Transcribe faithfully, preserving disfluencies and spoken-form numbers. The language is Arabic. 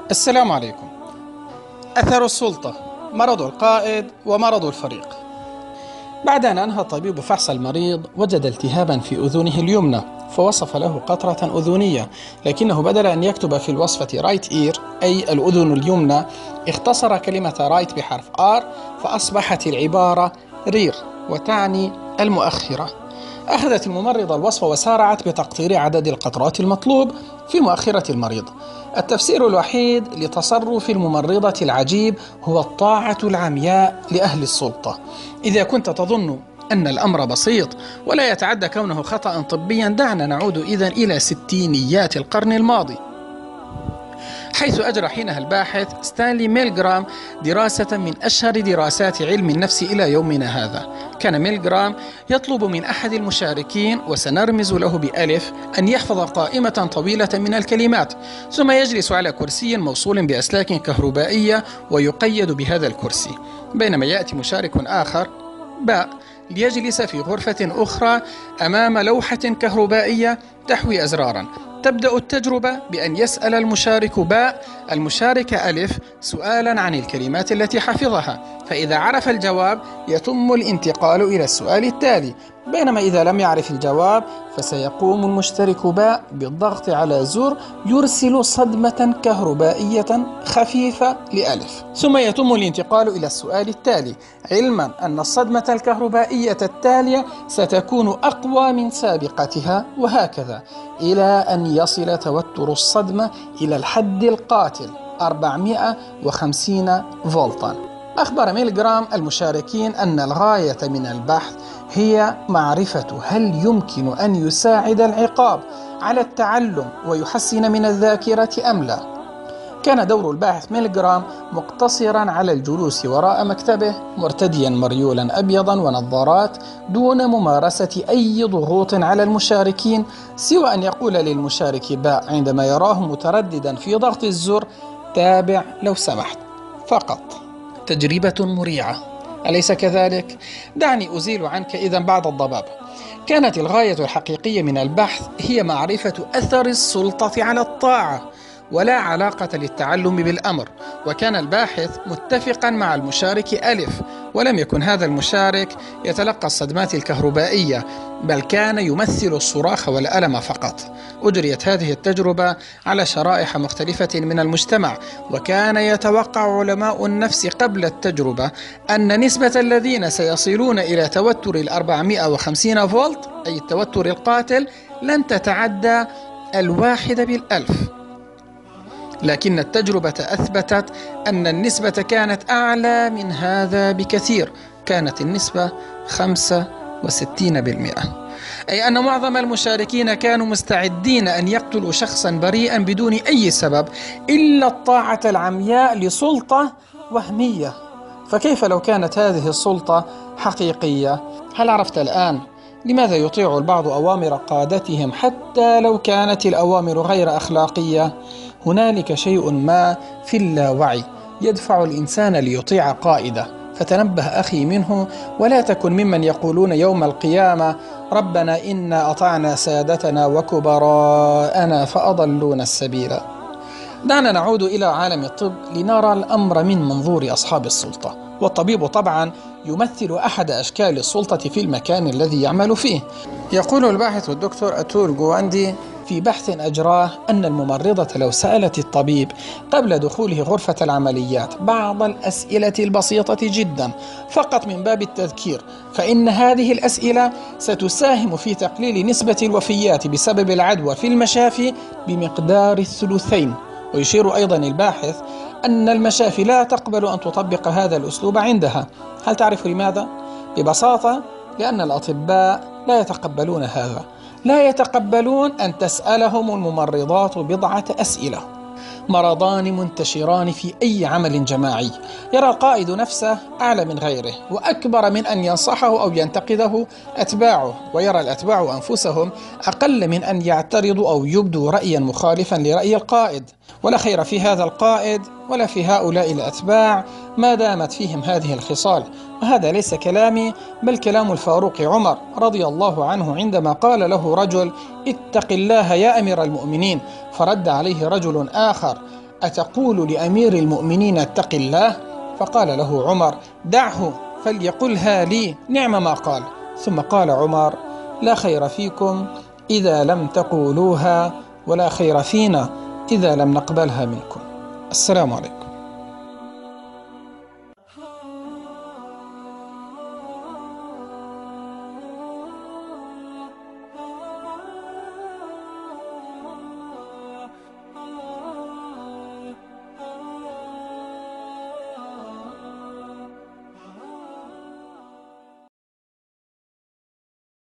السلام عليكم. أثر السلطة، مرض القائد ومرض الفريق. بعد أن أنهى الطبيب فحص المريض وجد التهابا في أذنه اليمنى، فوصف له قطرة أذنية، لكنه بدل أن يكتب في الوصفة رايت إير أي الأذن اليمنى اختصر كلمة رايت بحرف آر، فأصبحت العبارة رير وتعني المؤخرة. أخذت الممرضة الوصفة وسارعت بتقطير عدد القطرات المطلوب في مؤخرة المريض. التفسير الوحيد لتصرف الممرضة العجيب هو الطاعة العمياء لأهل السلطة. إذا كنت تظن أن الأمر بسيط ولا يتعدى كونه خطأ طبيا، دعنا نعود إذن إلى ستينيات القرن الماضي، حيث أجرى حينها الباحث ستانلي ميلغرام دراسة من أشهر دراسات علم النفس إلى يومنا هذا. كان ميلغرام يطلب من أحد المشاركين، وسنرمز له بألف، أن يحفظ قائمة طويلة من الكلمات، ثم يجلس على كرسي موصول بأسلاك كهربائية ويقيد بهذا الكرسي، بينما يأتي مشارك آخر باء ليجلس في غرفة أخرى أمام لوحة كهربائية تحوي أزرارا. تبدأ التجربة بأن يسأل المشارك باء المشارك ألف سؤالا عن الكلمات التي حفظها، فإذا عرف الجواب يتم الانتقال إلى السؤال التالي، بينما إذا لم يعرف الجواب فسيقوم المشترك باء بالضغط على زر يرسل صدمة كهربائية خفيفة لألف، ثم يتم الانتقال إلى السؤال التالي، علما أن الصدمة الكهربائية التالية ستكون أقوى من سابقتها، وهكذا إلى أن يصل توتر الصدمة إلى الحد القاتل أربعمائة وخمسين فولتا. أخبر ميلغرام المشاركين أن الغاية من البحث هي معرفة هل يمكن أن يساعد العقاب على التعلم ويحسن من الذاكرة أم لا. كان دور الباحث ميلغرام مقتصرا على الجلوس وراء مكتبه مرتديا مريولا أبيضا ونظارات، دون ممارسة أي ضغوط على المشاركين، سوى أن يقول للمشارك باء عندما يراه مترددا في ضغط الزر: تابع لو سمحت، فقط. تجربة مريعة، أليس كذلك؟ دعني أزيل عنك إذن بعض الضباب. كانت الغاية الحقيقية من البحث هي معرفة أثر السلطة على الطاعة، ولا علاقة للتعلم بالأمر. وكان الباحث متفقا مع المشارك ألف، ولم يكن هذا المشارك يتلقى الصدمات الكهربائية، بل كان يمثل الصراخ والألم فقط. أجريت هذه التجربة على شرائح مختلفة من المجتمع، وكان يتوقع علماء النفس قبل التجربة أن نسبة الذين سيصلون إلى توتر الأربعمائة وخمسين فولت أي التوتر القاتل لن تتعدى الواحد بالألف، لكن التجربة أثبتت أن النسبة كانت أعلى من هذا بكثير، كانت النسبة خمسة وستين بالمئة، أي أن معظم المشاركين كانوا مستعدين أن يقتلوا شخصا بريئا بدون أي سبب إلا الطاعة العمياء لسلطة وهمية. فكيف لو كانت هذه السلطة حقيقية؟ هل عرفت الآن لماذا يطيع البعض أوامر قادتهم حتى لو كانت الأوامر غير أخلاقية؟ هنالك شيء ما في اللاوعي يدفع الإنسان ليطيع قائده، فتنبه أخي منه، ولا تكن ممن يقولون يوم القيامة: ربنا إنا أطعنا سادتنا وكبراءنا فأضلونا السبيل. دعنا نعود إلى عالم الطب لنرى الأمر من منظور أصحاب السلطة، والطبيب طبعا يمثل أحد أشكال السلطة في المكان الذي يعمل فيه. يقول الباحث الدكتور أتول جواندي في بحث أجراه أن الممرضة لو سألت الطبيب قبل دخوله غرفة العمليات بعض الأسئلة البسيطة جدا فقط من باب التذكير، فإن هذه الأسئلة ستساهم في تقليل نسبة الوفيات بسبب العدوى في المشافي بمقدار الثلثين. ويشير أيضا الباحث أن المشافي لا تقبل أن تطبق هذا الأسلوب عندها. هل تعرف لماذا؟ ببساطة لأن الأطباء لا يتقبلون هذا، لا يتقبلون أن تسألهم الممرضات بضعة أسئلة. مرضان منتشران في أي عمل جماعي، يرى القائد نفسه أعلى من غيره وأكبر من أن ينصحه أو ينتقده أتباعه، ويرى الأتباع أنفسهم أقل من أن يعترضوا أو يبدوا رأيا مخالفا لرأي القائد. ولا خير في هذا القائد ولا في هؤلاء الأتباع ما دامت فيهم هذه الخصال. وهذا ليس كلامي بل كلام الفاروق عمر رضي الله عنه عندما قال له رجل: اتق الله يا أمير المؤمنين، فرد عليه رجل آخر: أتقول لأمير المؤمنين اتق الله؟ فقال له عمر: دعه فليقلها لي، نعم ما قال. ثم قال عمر: لا خير فيكم إذا لم تقولوها، ولا خير فينا إذا لم نقبلها منكم. السلام عليكم.